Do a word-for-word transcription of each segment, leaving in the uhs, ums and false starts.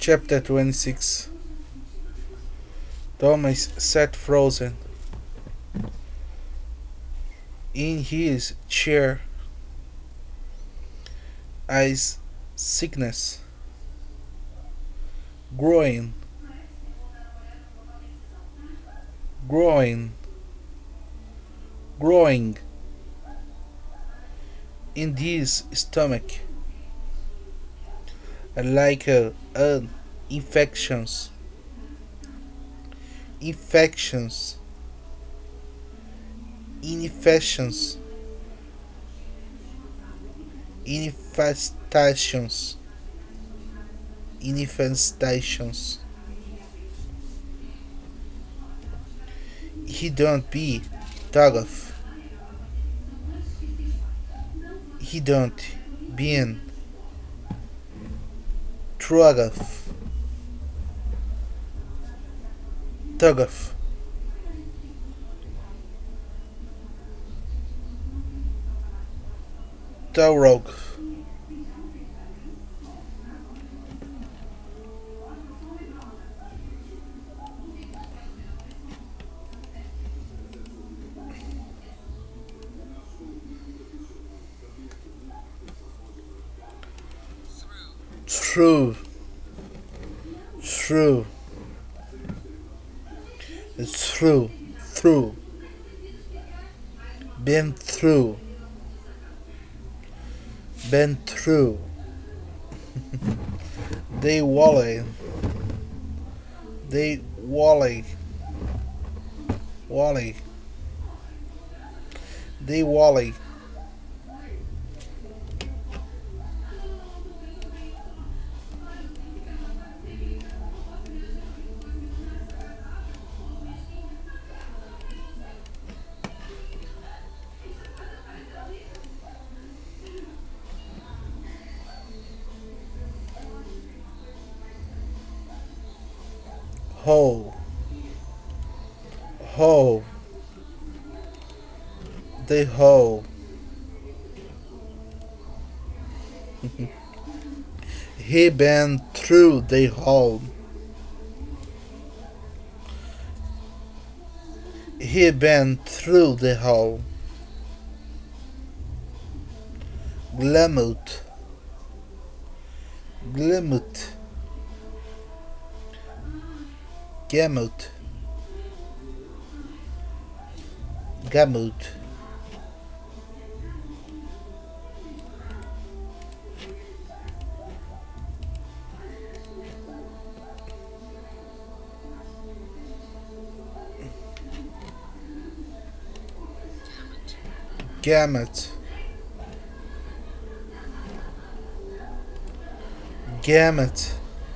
Chapter twenty-six. Thomas sat frozen in his chair, as sickness growing, growing, growing in his stomach, like uh, an infections, infections, infections, infestations, infestations. He don't be Tuggoff. He don't being Trugoff. Tuggoff. Taurog. True. True. It's true. Through. Been through. Been through. They wally. They wally. Wally. They wally. Ho. Ho. They ho. He been through the hole. He been through the hole. Glamut. Glamut. Gamut. Gamut. Gamut. Gamut.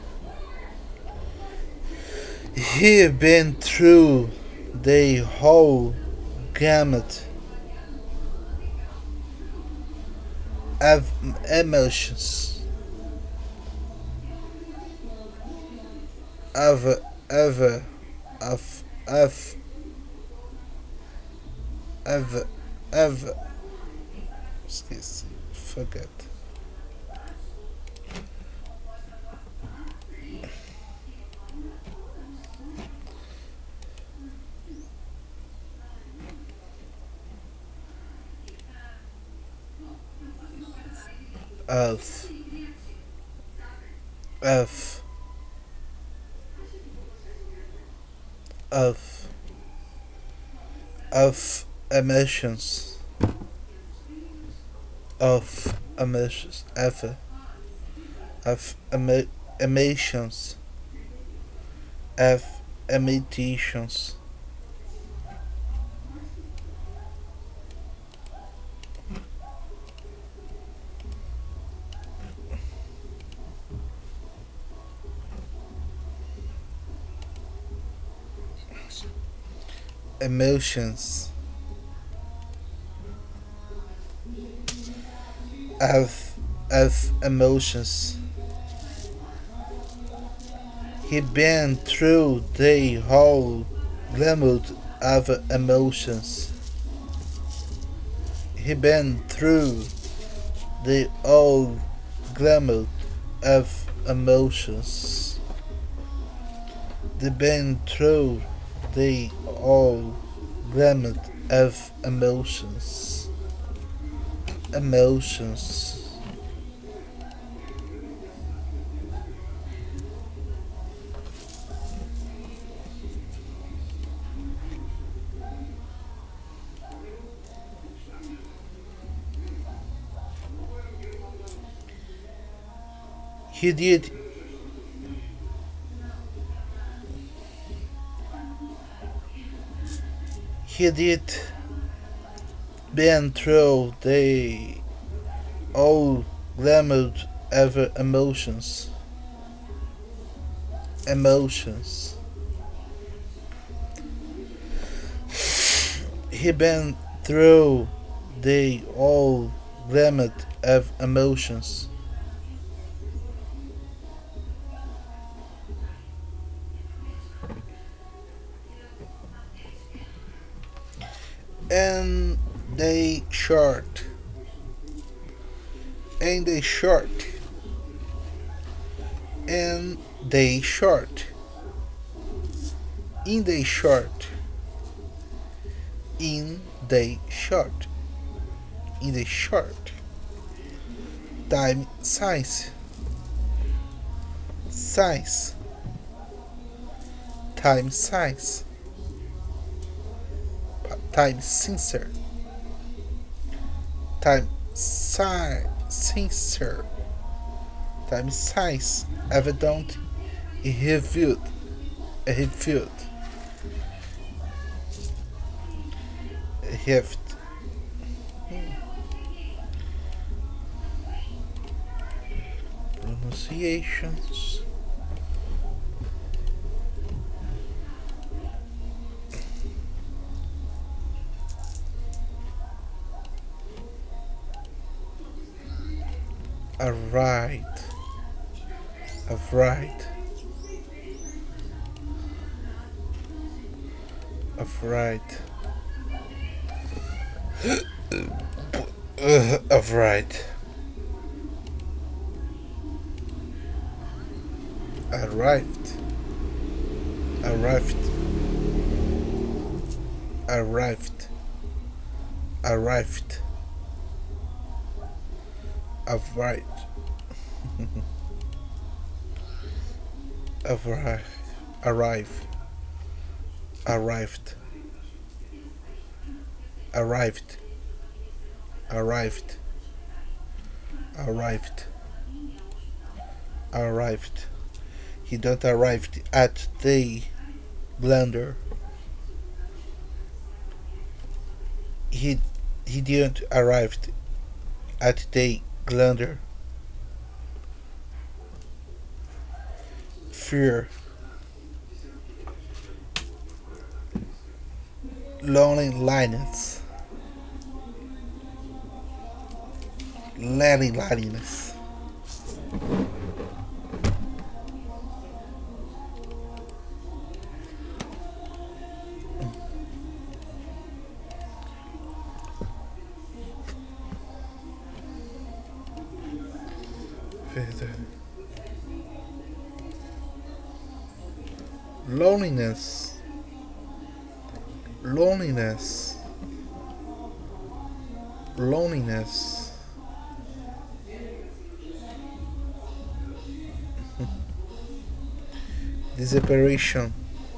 He been through the whole gamut of emotions, of of of of of of excuse forget of of of of emotions, of emotions, of of emo emotions, of imitations. Emotions of of emotions. He been through the whole gamut of emotions. He been through the whole gamut of emotions. The band through they all gamut of emotions. Emotions. He did he did been through the all gamut of emotions. Emotions. He been through the all gamut of emotions. And they short. And they short. And they short. In they short. In they short. In the short. Time size. Size. Time size. Time sensor. Time size sensor. Time size evident reviewed reviewed have pronunciations. Alright. Alright. Alright. uh, Alright. Arrived. Arrived. Arrived. Arrived. Arrived. Arrive. Arrive. Arrived. Arrived. Arrived. Arrived. Arrived. He don't arrived at the blender. He he didn't arrived at the blender. Fear. Loneliness. Loneliness. Loneliness. Loneliness. Loneliness. Desperation.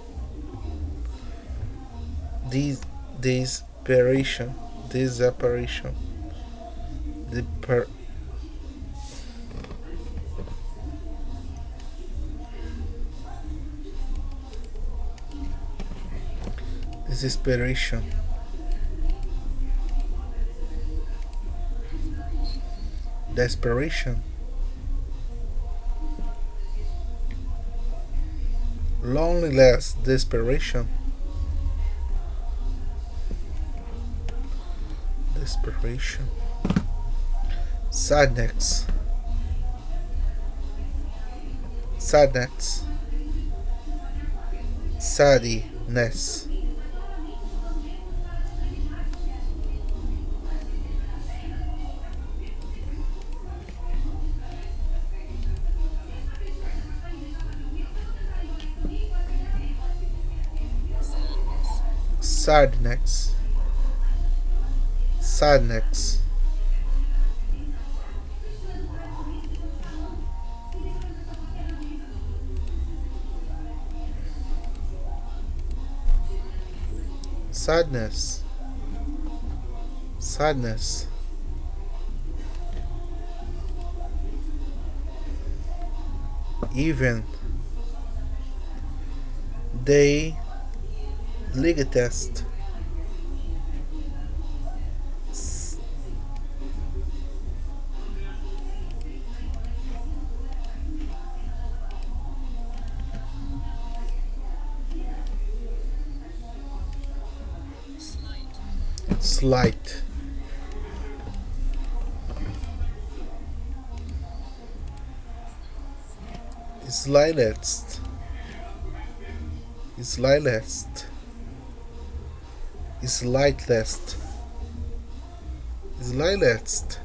This desperation. Desperation. Desper Desperation. Desperation. Loneliness. Desperation. Desperation. Sadness. Sadness. Sadness. sadness, sadness, sadness, sadness, even they legatest, slight, slightest, slightest, slightest, slightest,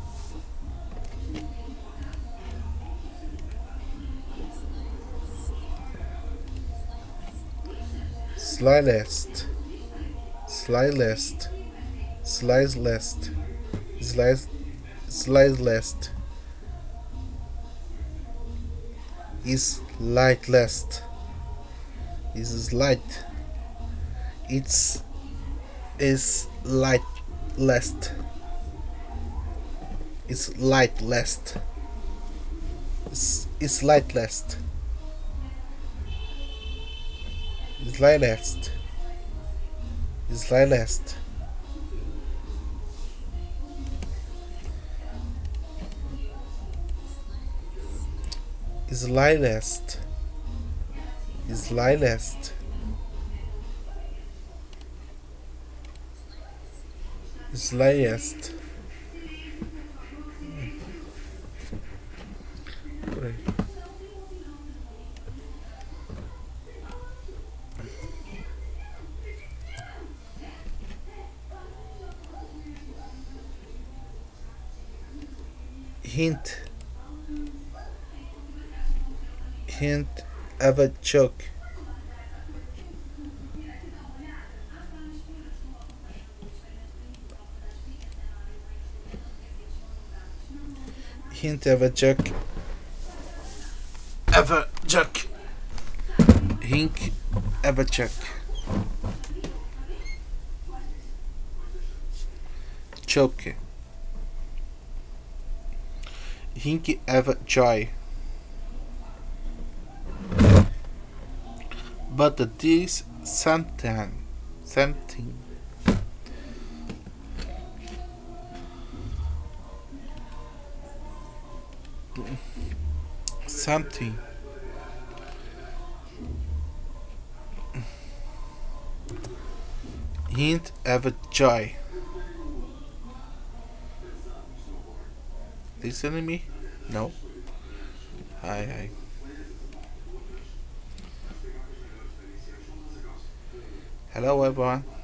slightest, slightest, sliceless, slice, sliceless, is lightless, is light, it's is lightless, it's lightless, it's, it's lightless, it's lightless, it's lightless, is lightest, is lightest, is lightest. Hint. Hint of a joke. Hint of a joke. Of a joke. Hink of a joke. Choke. Hinky of a joy. But this something, something, something, hint of a joy. Listen to me? No. Hi, hi. Hello everyone.